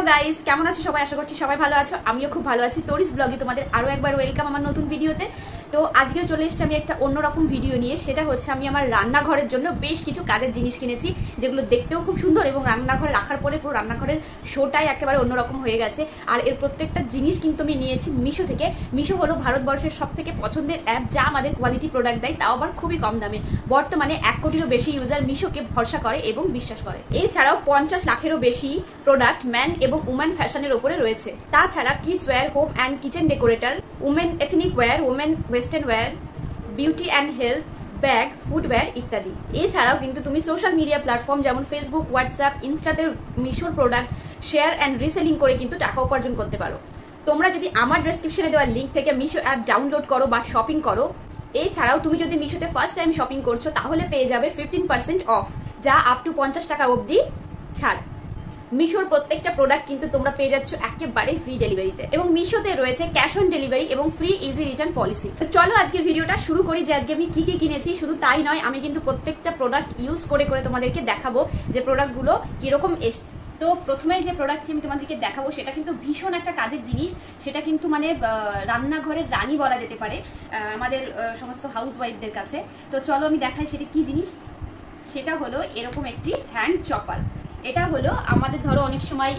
Hello guys, কেমন আছো সবাই? আশা করছি সবাই ভালো আছো। আমিও খুব ভালো আছি। তোরিস ব্লগে তোমাদের আরো একবার ওয়েলকাম আমার নতুন ভিডিওতে। তো আজকেও চলে এসেছি আমি একটা অন্যরকম ভিডিও নিয়ে। সেটা হচ্ছে আমি আমার রান্নাঘরের জন্য বেশ কিছু কাজের জিনিস কিনেছি, যেগুলো দেখতেও খুব সুন্দর এবং রান্নাঘরে রাখার পরে পুরো রান্নাঘরের শোটাই একেবারে অন্যরকম হয়ে গেছে। আর এর প্রত্যেকটা জিনিস কিন্তু আমি নিয়েছি মিশো থেকে। মিশো হলো ভারতবর্ষের সব থেকে পছন্দের অ্যাপ, যা আমাদের কোয়ালিটি প্রোডাক্ট দেয়, তাও আবার খুবই কম দামে। বর্তমানে 1 কোটিরও বেশি ইউজার মিশোকে ভরসা করে এবং বিশ্বাস করে। এছাড়াও 50 লাখেরও বেশি প্রোডাক্ট ম্যান এবং উম্যান ফ্যাশনের উপরে রয়েছে। তাছাড়া kids wear, home and kitchen decorator, women ethnic wear, women western wear, beauty and health, bag, footwear ইত্যাদি। এছাড়াও কিন্তু তুমি সোশ্যাল মিডিয়া প্ল্যাটফর্ম যেমন ফেসবুক, হোয়াটসঅ্যাপ, ইনস্টাতে মিশোর প্রোডাক্ট শেয়ার অ্যান্ড রিসেলিং করে কিন্তু টাকা উপার্জন করতে পারো। তোমরা যদি আমার ডেসক্রিপশনে দেওয়া লিঙ্ক থেকে মিশো অ্যাপ ডাউনলোড করো বা শপিং করো, এছাড়াও তুমি যদি মিশোতে ফার্স্ট টাইম শপিং করছো তাহলে পেয়ে যাবে 15% অফ, যা আপ টু 50 টাকা অবধি ছাড়। মিশোর প্রত্যেকটা প্রোডাক্ট কিন্তু তোমরা পেয়ে যাচ্ছ একেবারে ফ্রি ডেলিভারিতে, এবং মিশোতে রয়েছে ক্যাশ অন ডেলিভারি এবং ফ্রি ইজি রিটার্ন পলিসি। তো চলো আজকের ভিডিওটা শুরু করি, যে আজকে আমি কি কি কিনেছি। শুধু তাই নয়, আমি কিন্তু প্রত্যেকটা প্রোডাক্ট ইউজ করে করে তোমাদেরকে দেখাবো যে প্রোডাক্টগুলো কিরকম এসছে। তো প্রথমে যে প্রোডাক্টটি আমি তোমাদেরকে দেখাবো সেটা কিন্তু ভীষণ একটা কাজের জিনিস। সেটা কিন্তু মানে রান্নাঘরের রানী বলা যেতে পারে আমাদের সমস্ত হাউস ওয়াইফদের কাছে। তো চলো আমি দেখাই সেটা কি জিনিস। সেটা হলো এরকম একটি হ্যান্ড চপার। এটা হলো আমাদের ধরো অনেক সময়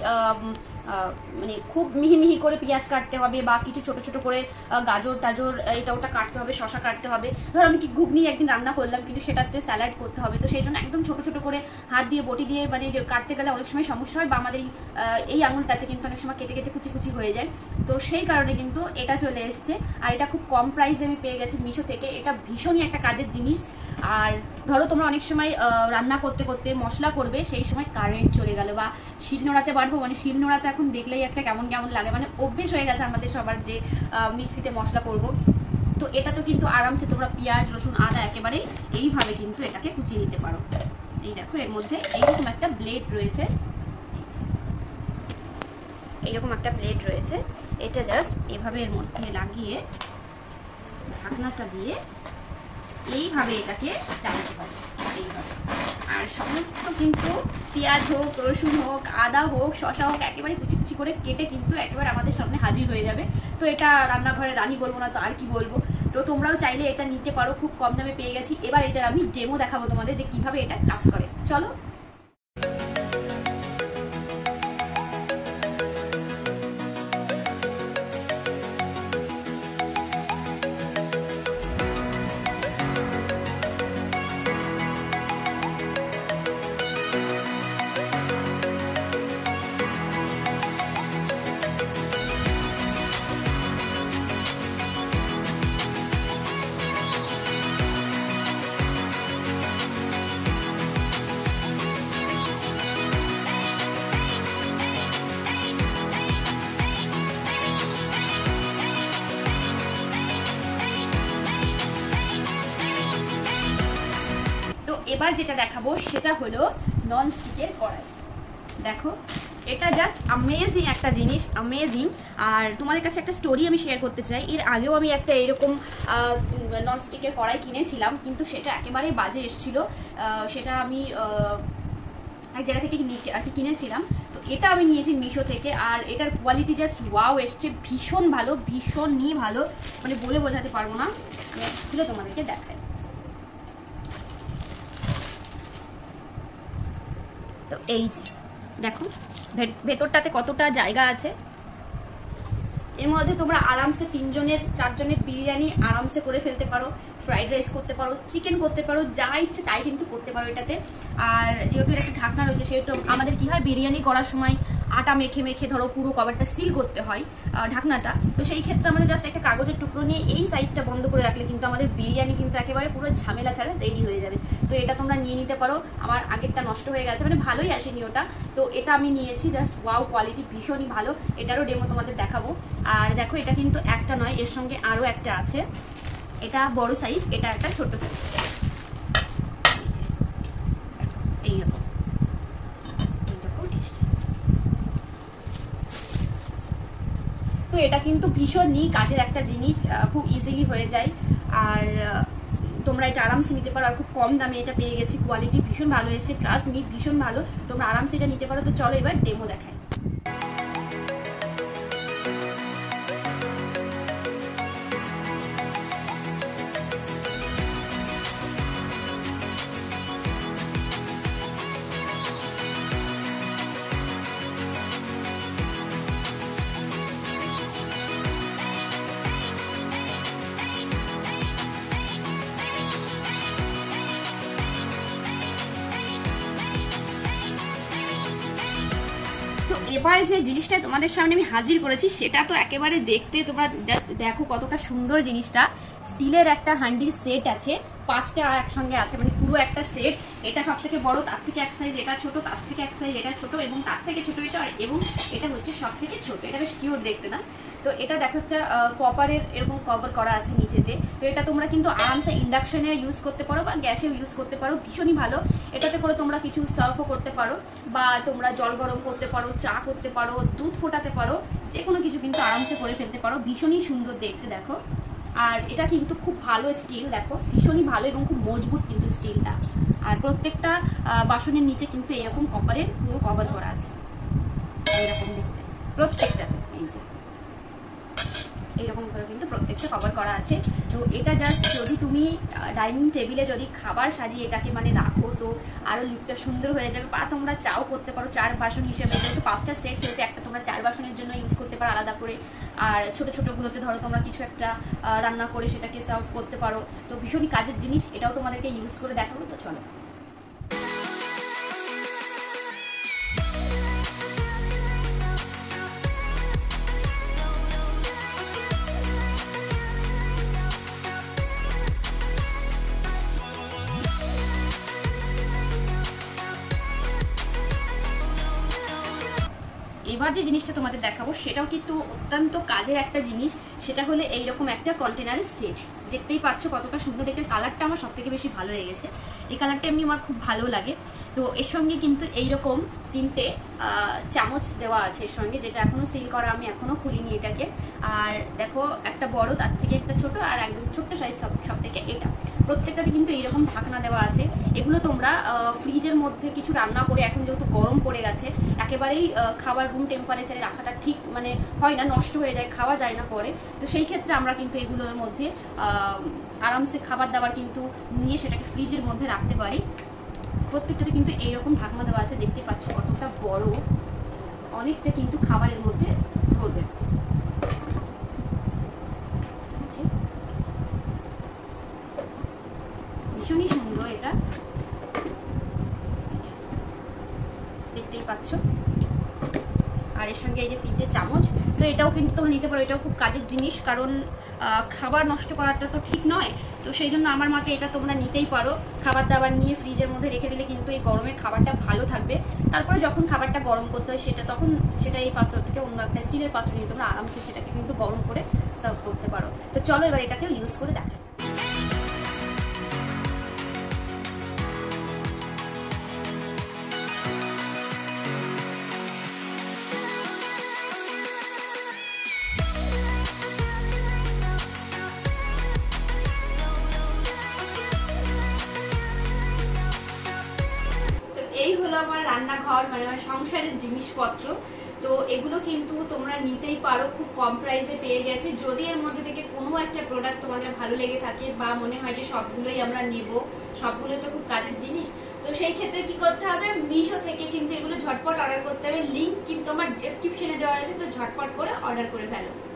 মানে খুব মিহি মিহি করে পেঁয়াজ কাটতে হবে, বা কিছু ছোট ছোট করে গাজর টাজর এটা ওটা কাটতে হবে, শশা কাটতে হবে। ধরো আমি কি ঘুগনি একদিন রান্না করলাম, কিন্তু সেটাতে স্যালাড করতে হবে, তো সেই জন্য একদম ছোট ছোট করে হাত দিয়ে বটি দিয়ে মানে কাটতে গেলে অনেক সময় সমস্যা হয়, বা আমাদের এই আঙুলটাতে কিন্তু অনেক সময় কেটে কেটে কুচি কুচি হয়ে যায়। তো সেই কারণে কিন্তু এটা চলে এসছে, আর এটা খুব কম প্রাইসে আমি পেয়ে গেছি মিশো থেকে। এটা ভীষণই একটা কাজের জিনিস। আর ধরো তোমরা অনেক সময় রান্না করতে করতে মশলা করবে, সেই সময় কারেন্ট চলে গেল, বা শিলনোড়াতে বাড়বো, মানে শিলনোড়াতে এখন দেখলেই একটা কেমন কেমন লাগে, মানে অভ্যেস হয়ে গেছে আমাদের সবার যে মিক্সিতে মশলা করব। তো এটা তো কিন্তু আরামসে তোমরা পেঁয়াজ রসুন আদা একেবারে এইভাবে কিন্তু এটাকে কুচিয়ে নিতে পারো। এই দেখো, এর মধ্যে এইরকম একটা ব্লেড রয়েছে, এইরকম একটা ব্লেড রয়েছে। এটা জাস্ট এভাবে এর মধ্যে লাগিয়ে ঢাকনাটা দিয়ে এইভাবে এটাকে টানতে পারে এইভাবে। আর সমস্ত কিন্তু পেঁয়াজ হোক, রসুন হোক, আদা হোক, শশা হোক, একেবারে কুচি কুচি করে কেটে কিন্তু একেবারে আমাদের সামনে হাজির হয়ে যাবে। তো এটা রান্নাঘরে রানী বলবো না তো আর কি বলবো। তো তোমরাও চাইলে এটা নিতে পারো, খুব কম দামে পেয়ে গেছি। এবার এটার আমি ডেমো দেখাবো তোমাদের যে কিভাবে এটা কাজ করে। চলো। এবার যেটা দেখাবো সেটা হলো নন স্টিকের কড়াই। দেখো, এটা জাস্ট অ্যামেজিং একটা জিনিস, অ্যামেজিং। আর তোমাদের কাছে একটা স্টোরি আমি শেয়ার করতে চাই। এর আগেও আমি একটা এরকম নন স্টিকের কড়াই কিনেছিলাম, কিন্তু সেটা একেবারে বাজে এসেছিল। সেটা আমি এক জায়গা থেকে আর কি কিনেছিলাম। তো এটা আমি নিয়েছি মিশো থেকে, আর এটার কোয়ালিটি জাস্ট ওয়াও এসছে, ভীষণ ভালো, ভীষণই ভালো, মানে বলে বোঝাতে পারবো না। আমি খুলে তোমাদেরকে দেখাই। তো এই যে দেখো, ভেতরটাতে কতটা জায়গা আছে। এর মধ্যে তোমরা আরামসে 3 জনের 4 জনের বিরিয়ানি আরামসে করে ফেলতে পারো, ফ্রাইড রাইস করতে পারো, চিকেন করতে পারো, যা ইচ্ছে তাই কিন্তু করতে পারো এটাতে। আর যেহেতু একটা ঢাকনা রয়েছে, সেহেতু আমাদের কি হয়, বিরিয়ানি করার সময় আটা মেখে মেখে ধরো পুরো কভারটা সিল করতে হয় ঢাকনাটা। তো সেই ক্ষেত্রে আমাদের জাস্ট একটা কাগজের টুকরো নিয়ে এই সাইডটা বন্ধ করে রাখলে কিন্তু আমাদের বিরিয়ানি কিন্তু একেবারে পুরো ঝামেলা ছাড়া রেডি হয়ে যাবে। তো এটা তোমরা নিয়ে নিতে পারো। আমার আগেরটা নষ্ট হয়ে গেছে, মানে ভালোই আসেনি ওটা। তো এটা আমি নিয়েছি, জাস্ট ওয়াও, কোয়ালিটি ভীষণই ভালো। এটারও ডেমো তোমাদের দেখাবো। আর দেখো, এটা কিন্তু একটা নয়, এর সঙ্গে আরও একটা আছে। এটা বড় সাইজ, এটা একটা ছোট সাইজ, এইরকম। তো এটা কিন্তু ভীষণই কাজের একটা জিনিস, খুব ইজিলি হয়ে যায়। আর তোমরা এটা আরামসে নিতে পারো, আর খুব কম দামে এটা পেয়ে গেছি। কোয়ালিটি ভীষণ ভালো এসেছে, ট্রাস্ট মি ভীষণ ভালো, তোমরা আরামসে এটা নিতে পারো। তো চলো এবার ডেমো দেখাই। এবার যে জিনিসটা তোমাদের সামনে আমি হাজির করেছি সেটা তো একেবারে দেখতে তোমরা জাস্ট দেখো কতটা সুন্দর জিনিসটা। স্টিলের একটা হান্ডির সেট আছে, 5টা একসঙ্গে আছে, মানে পুরো একটা সেট। এটা সব থেকে বড়, তার থেকে এক সাইজ এটা ছোট, তার থেকে এক সাইজ এটা ছোট, এবং তার থেকে ছোট এটা, এবং এটা হচ্ছে সব থেকে ছোট। এটা বেশ কিউট দেখতে না? তো এটা দেখো একটা কপারের এরকম কভার করা আছে নিচেতে। তো এটা তোমরা কিন্তু আরামসে ইন্ডাকশনে ইউজ করতে পারো বা গ্যাসেও ইউজ করতে পারো, ভীষণই ভালো। এটাতে করে তোমরা কিছু সার্ভও করতে পারো, বা তোমরা জল গরম করতে পারো, চা করতে পারো, দুধ ফোটাতে পারো, যে কোনো কিছু কিন্তু আরামসে করে ফেলতে পারো। ভীষণই সুন্দর দেখতে দেখো। আর এটা কিন্তু খুব ভালো স্টিল, দেখো ভীষণই ভালো এবং খুব মজবুত কিন্তু স্টিলটা। আর প্রত্যেকটা বাসনের নিচে কিন্তু এরকম কপারের পুরো কভার করা আছে, এরকম দেখতে প্রত্যেকটাতে এইরকম করে কিন্তু প্রত্যেকটা কভার করা আছে। তো এটা জাস্ট যদি তুমি ডাইনিং টেবিলে যদি খাবার সাজিয়ে এটাকে মানে রাখো, তো আরো লুকটা সুন্দর হয়ে যাবে। বা তোমরা চাও করতে পারো 4 বাসন হিসেবে, যেহেতু 5টা সেট, সেহেতু একটা তোমরা 4 বাসনের জন্য ইউজ করতে পারো আলাদা করে। আর ছোট ছোট গুলোতে ধরো তোমরা কিছু একটা রান্না করে সেটাকে সার্ভ করতে পারো। তো ভীষণই কাজের জিনিস, এটাও তোমাদেরকে ইউজ করে দেখাবো। তো চলো। এবার যে জিনিসটা তোমাদের দেখাবো সেটাও কিন্তু অত্যন্ত কাজের একটা জিনিস। সেটা হলো এইরকম একটা কন্টেনারের সেট। দেখতেই পাচ্ছ কতটা সুন্দর দেখতে। কালারটা আমার সব থেকে বেশি ভালো লেগেছে, এই কালারটা এমনি আমার খুব ভালো লাগে। তো এর সঙ্গে কিন্তু এইরকম 3টে চামচ দেওয়া আছে এর সঙ্গে, যেটা এখনো সিল করা, আমি এখনো খুলিনি এটাকে। আর দেখো একটা বড়, তার থেকে একটা ছোট, আর একদম ছোট্ট সাইজ সব থেকে এটা। প্রত্যেকটাতে কিন্তু এইরকম ঢাকনা দেওয়া আছে। এগুলো তোমরা ফ্রিজের মধ্যে কিছু রান্না করে, এখন যেহেতু গরম পড়ে গেছে, একেবারেই খাবার রুম টেম্পারেচারে রাখাটা ঠিক মানে হয় না, নষ্ট হয়ে যায়, খাওয়া যায় না পরে। তো সেই ক্ষেত্রে আমরা কিন্তু এগুলোর মধ্যে আরামসে খাবার দাবার কিন্তু নিয়ে সেটাকে ফ্রিজের মধ্যে রাখতে পারি। প্রত্যেকটাতে কিন্তু এইরকম ঢাকনা দেওয়া আছে, দেখতে পাচ্ছ কতটা বড়, অনেকটা কিন্তু খাবারের মধ্যে ধরবে। ভীষণই সুন্দর এটা, দেখতেই পাচ্ছ। আর এর সঙ্গে এই যে 3টে চামচ, তো এটাও কিন্তু তোমরা নিতে পারো। এটাও খুব কাজের জিনিস, কারণ খাবার নষ্ট করাটা তো ঠিক নয়। তো সেই জন্য আমার মতে এটা তোমরা নিতেই পারো। খাবার দাবার নিয়ে ফ্রিজের মধ্যে রেখে দিলে কিন্তু এই গরমে খাবারটা ভালো থাকবে। তারপরে যখন খাবারটা গরম করতে হয় সেটা এই পাত্র থেকে অন্য একটা স্টিলের পাত্র নিয়ে তোমরা আরামসে সেটাকে কিন্তু গরম করে সার্ভ করতে পারো। তো চলো এবার এটাকেও ইউজ করে দেখাই। এই হলো আমার রান্নাঘর, মানে আমার সংসারের জিনিসপত্র। তো এগুলো কিন্তু তোমরা নিতেই পারো, খুব কম প্রাইসে পেয়ে গেছে। যদি এর মধ্যে থেকে কোনো একটা প্রোডাক্ট তোমাদের ভালো লেগে থাকে, বা মনে হয় যে সবগুলোই আমরা নেব, সবগুলোই তো খুব কাজের জিনিস, তো সেই ক্ষেত্রে কি করতে হবে, মিশো থেকে কিন্তু এগুলো ঝটপট অর্ডার করতে হবে। লিঙ্ক কিন্তু আমার ডেসক্রিপশনে দেওয়া আছে, তো ঝটপট করে অর্ডার করে ফেলো।